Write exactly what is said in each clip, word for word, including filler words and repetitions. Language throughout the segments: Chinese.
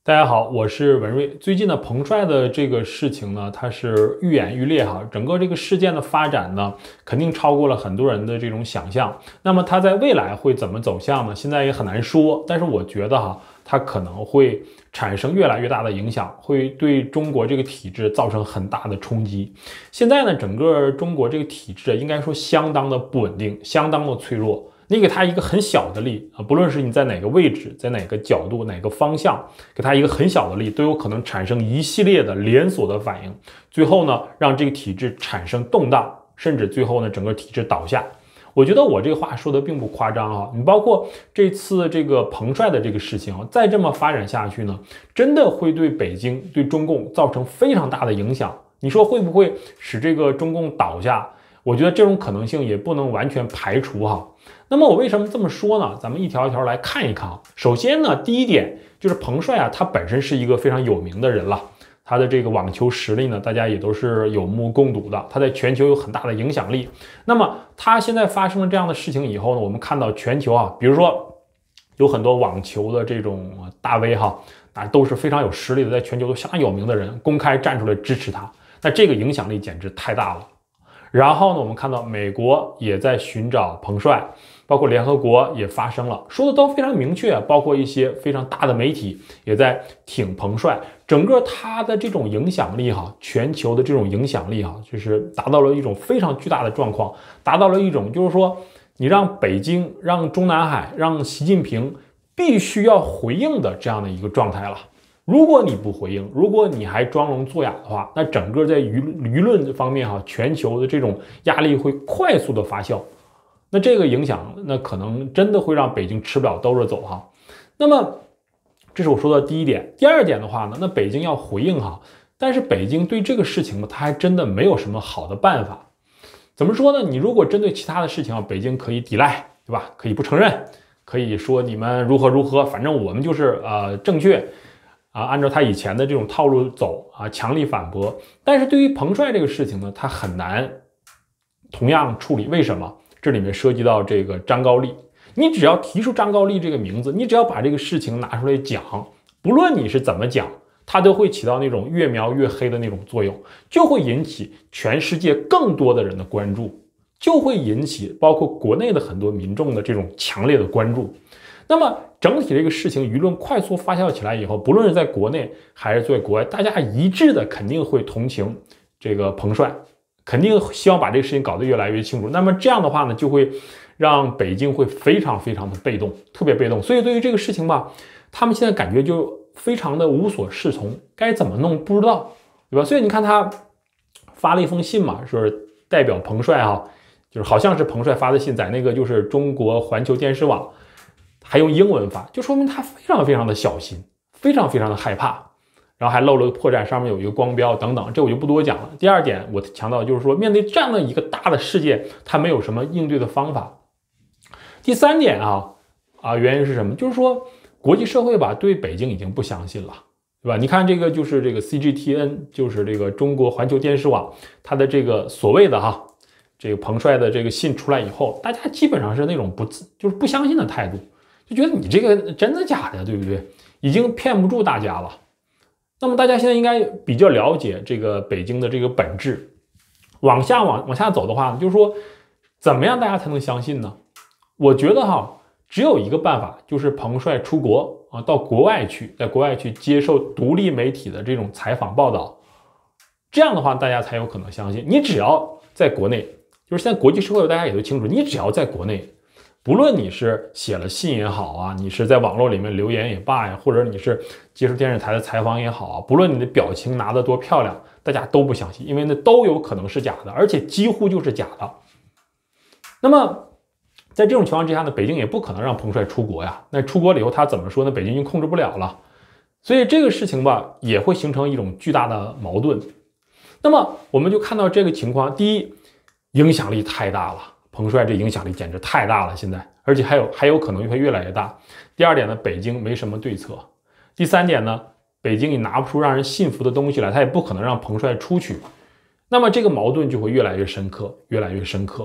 大家好，我是文瑞。最近呢，彭帅的这个事情呢，它是愈演愈烈哈。整个这个事件的发展呢，肯定超过了很多人的这种想象。那么它在未来会怎么走向呢？现在也很难说。但是我觉得哈，它可能会产生越来越大的影响，会对中国这个体制造成很大的冲击。现在呢，整个中国这个体制应该说相当的不稳定，相当的脆弱。你给他一个很小的力啊，不论是你在哪个位置，在哪个角度、哪个方向，给他一个很小的力，都有可能产生一系列的连锁的反应，最后呢，让这个体制产生动荡，甚至最后呢，整个体制倒下。我觉得我这个话说的并不夸张啊，你包括这次这个彭帅的这个事情啊，再这么发展下去呢，真的会对北京、对中共造成非常大的影响。你说会不会使这个中共倒下？我觉得这种可能性也不能完全排除哈。那么我为什么这么说呢？咱们一条一条来看一看啊。首先呢，第一点就是彭帅啊，他本身是一个非常有名的人了，他的这个网球实力呢，大家也都是有目共睹的，他在全球有很大的影响力。那么他现在发生了这样的事情以后呢，我们看到全球啊，比如说有很多网球的这种大 V 哈，啊都是非常有实力的，在全球都相当有名的人，公开站出来支持他，那这个影响力简直太大了。然后呢，我们看到美国也在寻找彭帅，包括联合国也发声了，说的都非常明确，包括一些非常大的媒体也在挺彭帅，整个他的这种影响力哈，全球的这种影响力哈，就是达到了一种非常巨大的状况，达到了一种就是说，你让北京、让中南海、让习近平必须要回应的这样的一个状态了。如果你不回应，如果你还装聋作哑的话，那整个在舆舆论方面哈，全球的这种压力会快速的发酵，那这个影响，那可能真的会让北京吃不了兜着走哈。那么，这是我说的第一点。第二点的话呢，那北京要回应哈，但是北京对这个事情呢，它还真的没有什么好的办法。怎么说呢？你如果针对其他的事情啊，北京可以抵赖，对吧？可以不承认，可以说你们如何如何，反正我们就是呃正确。啊，按照他以前的这种套路走啊，强力反驳。但是对于彭帅这个事情呢，他很难同样处理。为什么？这里面涉及到这个张高丽。你只要提出张高丽这个名字，你只要把这个事情拿出来讲，不论你是怎么讲，它都会起到那种越描越黑的那种作用，就会引起全世界更多的人的关注，就会引起包括国内的很多民众的这种强烈的关注。那么整体这个事情舆论快速发酵起来以后，不论是在国内还是在国外，大家一致的肯定会同情这个彭帅，肯定希望把这个事情搞得越来越清楚。那么这样的话呢，就会让北京会非常非常的被动，特别被动。所以对于这个事情吧，他们现在感觉就非常的无所适从，该怎么弄不知道，对吧？所以你看他发了一封信嘛，说是代表彭帅哈，就是好像是彭帅发的信，在那个就是中国环球电视网。还用英文发，就说明他非常非常的小心，非常非常的害怕，然后还露了个破绽，上面有一个光标等等，这我就不多讲了。第二点，我强调就是说，面对这样的一个大的事件，他没有什么应对的方法。第三点啊啊，原因是什么？就是说，国际社会吧对北京已经不相信了，对吧？你看这个就是这个 C G T N， 就是这个中国环球电视网，它的这个所谓的哈，这个彭帅的这个信出来以后，大家基本上是那种不自就是不相信的态度。就觉得你这个真的假的，对不对？已经骗不住大家了。那么大家现在应该比较了解这个北京的这个本质。往下往往下走的话，就是说怎么样大家才能相信呢？我觉得哈，只有一个办法，就是彭帅出国啊，到国外去，在国外去接受独立媒体的这种采访报道。这样的话，大家才有可能相信。你只要在国内，就是现在国际社会大家也都清楚，你只要在国内。不论你是写了信也好啊，你是在网络里面留言也罢呀，或者你是接受电视台的采访也好啊，不论你的表情拿得多漂亮，大家都不相信，因为那都有可能是假的，而且几乎就是假的。那么在这种情况之下呢，北京也不可能让彭帅出国呀。那出国了以后他怎么说呢？北京已经控制不了了，所以这个事情吧，也会形成一种巨大的矛盾。那么我们就看到这个情况，第一，影响力太大了。彭帅这影响力简直太大了，现在，而且还有还有可能会越来越大。第二点呢，北京没什么对策。第三点呢，北京也拿不出让人信服的东西来，他也不可能让彭帅出去。那么这个矛盾就会越来越深刻，越来越深刻。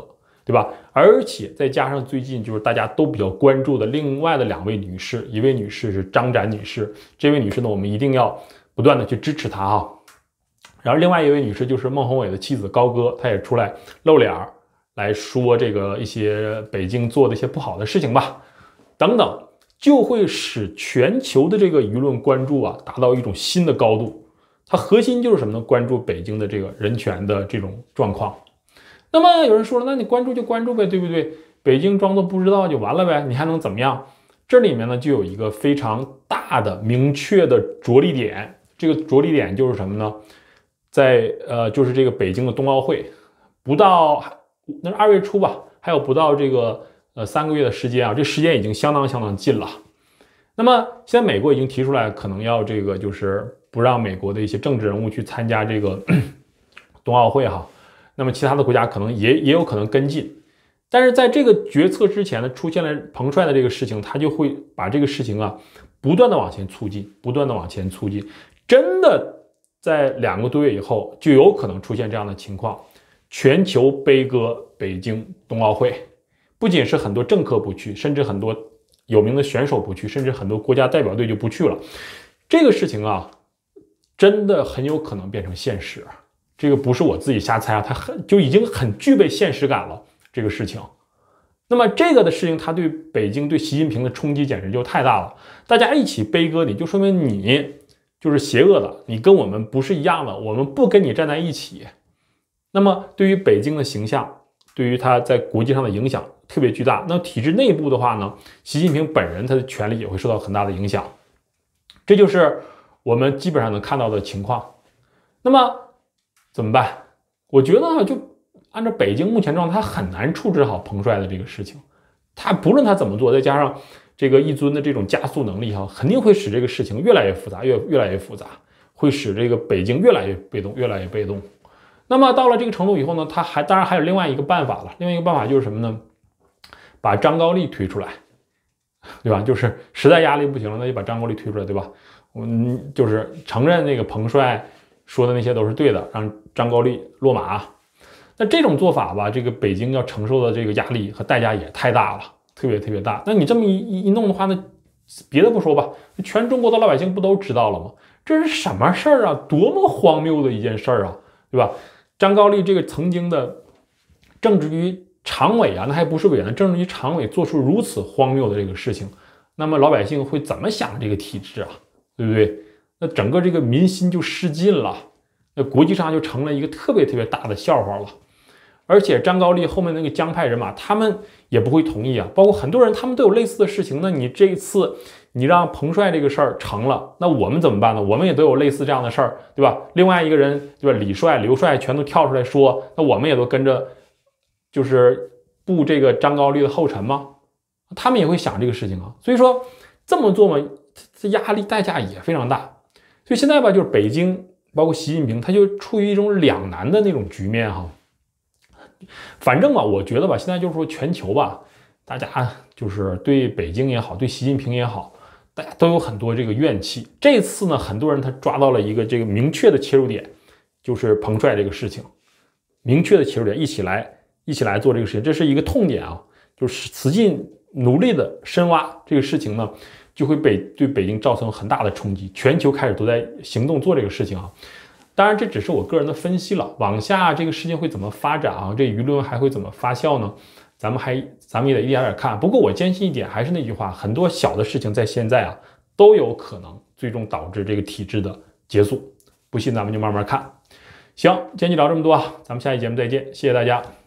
对吧？而且再加上最近就是大家都比较关注的另外的两位女士，一位女士是张展女士，这位女士呢，我们一定要不断的去支持她哈。然后另外一位女士就是孟宏伟的妻子高歌，她也出来露脸来说这个一些北京做的一些不好的事情吧，等等，就会使全球的这个舆论关注啊达到一种新的高度。它核心就是什么呢？关注北京的这个人权的这种状况。那么有人说了，那你关注就关注呗，对不对？北京装作不知道就完了呗，你还能怎么样？这里面呢就有一个非常大的明确的着力点，这个着力点就是什么呢？在呃就是这个北京的冬奥会，不到那是二月初吧，还有不到这个呃三个月的时间啊，这时间已经相当相当近了。那么现在美国已经提出来，可能要这个就是不让美国的一些政治人物去参加这个冬奥会哈。那么其他的国家可能也也有可能跟进，但是在这个决策之前呢，出现了彭帅的这个事情，他就会把这个事情啊不断的往前促进，不断的往前促进，真的在两个多月以后，就有可能出现这样的情况，全球悲歌北京冬奥会，不仅是很多政客不去，甚至很多有名的选手不去，甚至很多国家代表队就不去了。这个事情啊，真的很有可能变成现实。这个不是我自己瞎猜啊，它很就已经很具备现实感了。这个事情，那么这个的事情，它对北京对习近平的冲击简直就太大了。大家一起悲歌，你就说明你就是邪恶的，你跟我们不是一样的，我们不跟你站在一起。那么对于北京的形象，对于他在国际上的影响特别巨大。那体制内部的话呢，习近平本人他的权力也会受到很大的影响。这就是我们基本上能看到的情况。那么怎么办？我觉得就按照北京目前状态，他很难处置好彭帅的这个事情。他不论他怎么做，再加上这个一尊的这种加速能力哈，肯定会使这个事情越来越复杂，越越来越复杂，会使这个北京越来越被动，越来越被动。那么到了这个程度以后呢，他还当然还有另外一个办法了。另外一个办法就是什么呢？把张高丽推出来，对吧？就是实在压力不行了，那就把张高丽推出来，对吧？我们就是承认那个彭帅说的那些都是对的，让张高丽落马。那这种做法吧，这个北京要承受的这个压力和代价也太大了，特别特别大。那你这么一一弄的话，那别的不说吧，全中国的老百姓不都知道了吗？这是什么事儿啊？多么荒谬的一件事儿啊，对吧？张高丽这个曾经的政治局常委啊，那还不是委员，政治局常委做出如此荒谬的这个事情，那么老百姓会怎么想这个体制啊？对不对？那整个这个民心就失尽了，那国际上就成了一个特别特别大的笑话了。而且张高丽后面那个江派人马，他们也不会同意啊，包括很多人，他们都有类似的事情。那你这一次你让彭帅这个事儿成了，那我们怎么办呢？我们也都有类似这样的事儿，对吧？另外一个人，对吧？李帅、刘帅全都跳出来说，那我们也都跟着，就是步这个张高丽的后尘吗？他们也会想这个事情啊。所以说这么做嘛，这压力代价也非常大。所以现在吧，就是北京包括习近平，他就处于一种两难的那种局面哈。反正吧，我觉得吧，现在就是说全球吧，大家就是对北京也好，对习近平也好，大家都有很多这个怨气。这次呢，很多人他抓到了一个这个明确的切入点，就是彭帅这个事情，明确的切入点，一起来一起来做这个事情，这是一个痛点啊，就是使劲努力的深挖这个事情呢，就会被对北京造成很大的冲击，全球开始都在行动做这个事情啊。当然，这只是我个人的分析了。往下这个事情会怎么发展啊？这舆论还会怎么发酵呢？咱们还咱们也得一点点看。不过我坚信一点，还是那句话，很多小的事情在现在啊都有可能最终导致这个体制的结束。不信咱们就慢慢看。行，今天就聊这么多啊，咱们下期节目再见，谢谢大家。